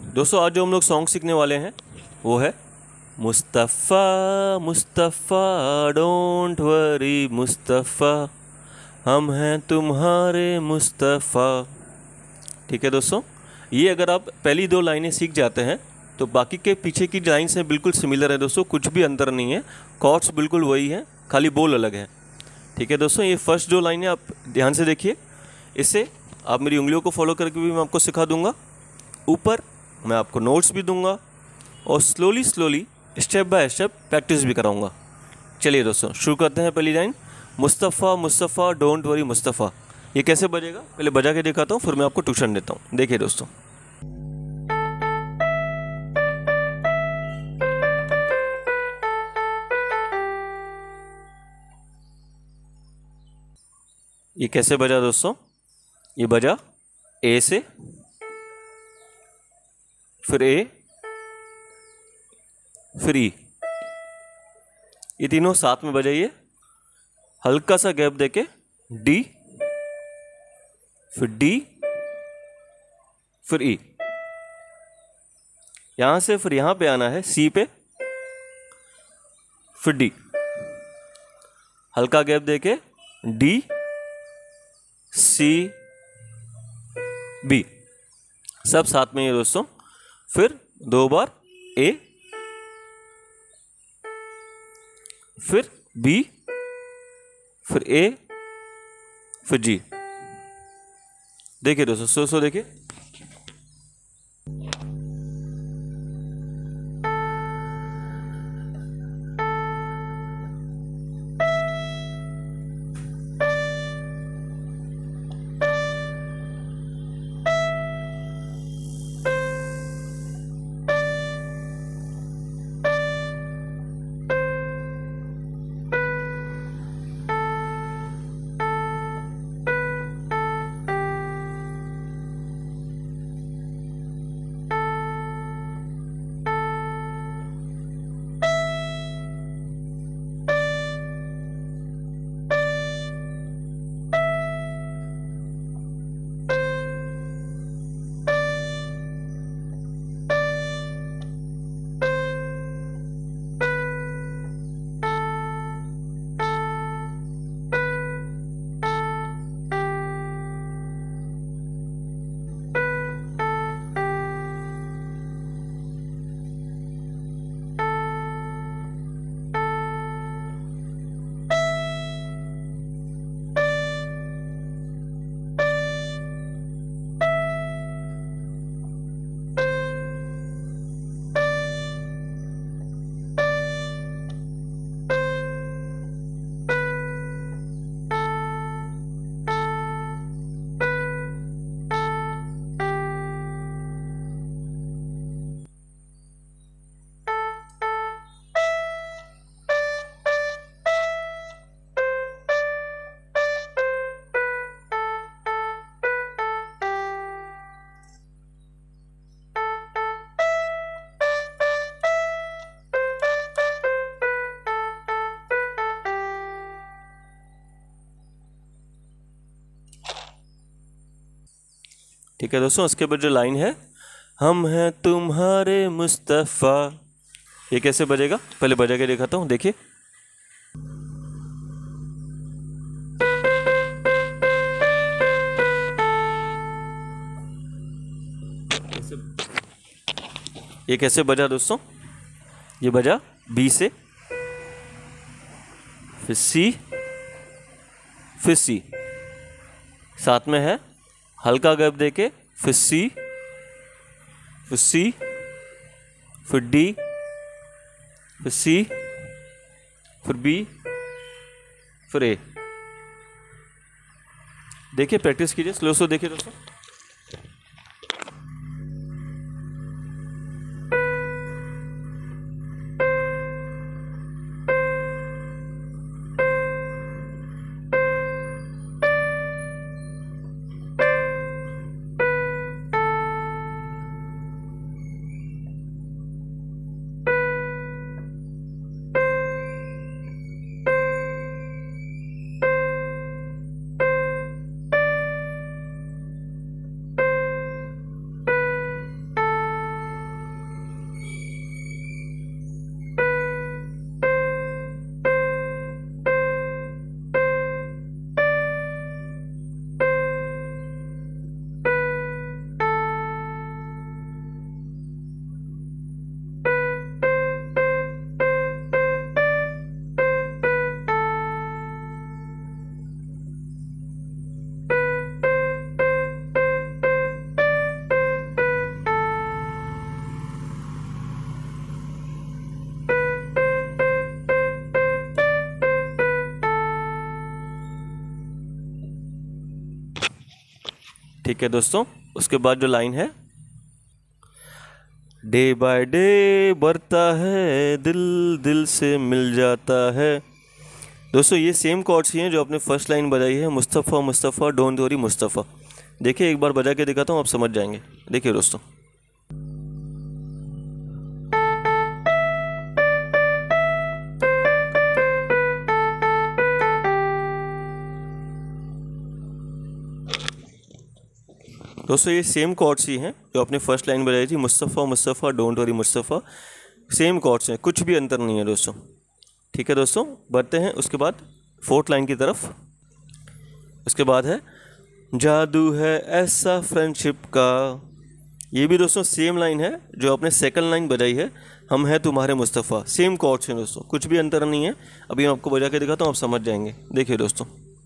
दोस्तों आज जो हम लोग सॉन्ग सीखने वाले हैं वो है मुस्तफ़ा मुस्तफ़ा डोंट वरी मुस्तफ़ा, हम हैं तुम्हारे मुस्तफ़ा। ठीक है दोस्तों, ये अगर आप पहली दो लाइनें सीख जाते हैं तो बाकी के पीछे की लाइन्स हैं बिल्कुल सिमिलर है दोस्तों, कुछ भी अंतर नहीं है, कॉर्ड्स बिल्कुल वही हैं, खाली बोल अलग है। ठीक है दोस्तों, ये फर्स्ट जो लाइन है आप ध्यान से देखिए, इससे आप मेरी उंगलियों को फॉलो करके भी मैं आपको सिखा दूंगा, ऊपर मैं आपको नोट्स भी दूंगा और slowly step by step practice भी कराऊंगा। चलिए दोस्तों शुरू करते हैं। पहली line Mustafa Mustafa don't worry Mustafa, ये कैसे बजेगा पहले बजा के दिखाता हूँ, फिर मैं आपको ट्यूशन देता हूँ। देखिए दोस्तों, ये कैसे बजा दोस्तों, ये बजा ए से, फिर ए, फिर ई, ये तीनों साथ में बजाइए, हल्का सा गैप देके डी, फिर डी, फिर ई, यहां से फिर यहां पे आना है सी पे, फिर डी, हल्का गैप देके डी सी बी, सब साथ में है दोस्तों। फिर दो बार ए, फिर बी, फिर ए, फिर जी। देखिए दोस्तों सो देखिए, ठीक है दोस्तों। इसके बाद जो लाइन है हम हैं तुम्हारे मुस्तफ़ा, ये कैसे बजेगा पहले बजा के दिखाता हूँ। देखिए, ये कैसे बजा दोस्तों, ये बजा बी से, फिर सी, फिर सी, साथ में है हल्का गैप देके, फिर सी, फिर सी, फिर डी, फिर सी, फिर बी, फिर ए। देखिए प्रैक्टिस कीजिए, स्लो स्लो देखिए दोस्तों। ठीक है दोस्तों, उसके बाद जो लाइन है, डे बाय डे बढ़ता है दिल, दिल से मिल जाता है। दोस्तों ये सेम कॉर्ड्स ही हैं जो आपने फर्स्ट लाइन बजाई है, मुस्तफ़ा मुस्तफ़ा डोंट वरी मुस्तफ़ा। देखिए एक बार बजा के दिखाता हूँ, आप समझ जाएंगे। देखिए दोस्तों, दोस्तों ये सेम कॉर्ड्स ही हैं जो आपने फर्स्ट लाइन बजाई थी, Mustafa Mustafa don't worry Mustafa. Same chords हैं, कुछ भी अंतर नहीं है दोस्तों। ठीक है दोस्तों, बढ़ते हैं उसके बाद फोर्थ लाइन की तरफ। उसके बाद है, जादू है ऐसा फ्रेंडशिप का। ये भी दोस्तों सेम लाइन है जो आपने सेकंड लाइन बजाई है, हम हैं तुम्हारे मुस्तफ़ा। सेम कॉर्ड्स हैं दोस्तों, कुछ भी अंतर नहीं है। अभी मैं आपको बजा के दिखाता हूँ, आप समझ जाएंगे। देखिए दोस्तों,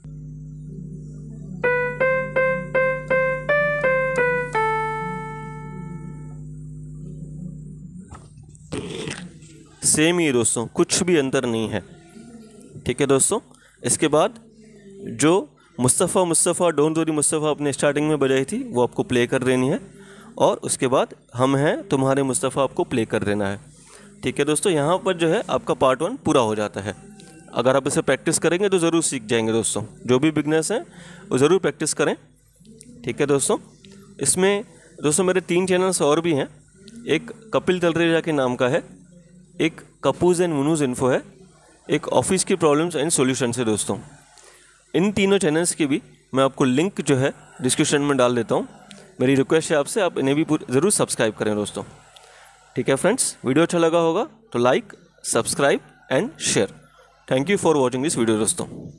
सेम ही दोस्तों, कुछ भी अंतर नहीं है। ठीक है दोस्तों, इसके बाद जो मुस्तफ़ा मुस्तफ़ा डोंट वरी मुस्तफ़ा आपने स्टार्टिंग में बजाई थी वो आपको प्ले कर देनी है, और उसके बाद हम हैं तुम्हारे मुस्तफ़ा आपको प्ले कर देना है। ठीक है दोस्तों, यहाँ पर जो है आपका पार्ट 1 पूरा हो जाता है। अगर आप इसे प्रैक्टिस करेंगे तो ज़रूर सीख जाएंगे दोस्तों। जो भी बिगनर्स हैं वो ज़रूर प्रैक्टिस करें। ठीक है दोस्तों, इसमें दोस्तों मेरे 3 चैनल्स और भी हैं। एक कपिल तलरेजा के नाम का है, एक कपूज़ एंड मुनूज़ इन्फो है, एक ऑफिस की प्रॉब्लम्स एंड सॉल्यूशंस है दोस्तों। इन तीनों चैनल्स की भी मैं आपको लिंक जो है डिस्क्रिप्शन में डाल देता हूँ। मेरी रिक्वेस्ट है आपसे, आप इन्हें भी ज़रूर सब्सक्राइब करें दोस्तों। ठीक है फ्रेंड्स, वीडियो अच्छा लगा होगा तो like, subscribe and share. Thank you for watching this video दोस्तों।